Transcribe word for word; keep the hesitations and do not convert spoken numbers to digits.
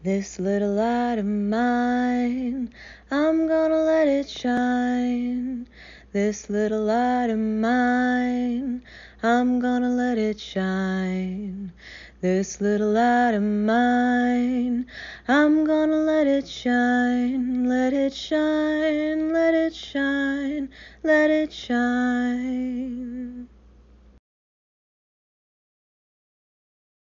This little light of mine, I'm gonna let it shine. This little light of mine, I'm gonna let it shine. This little light of mine, I'm gonna let it shine. Let it shine, let it shine, let it shine.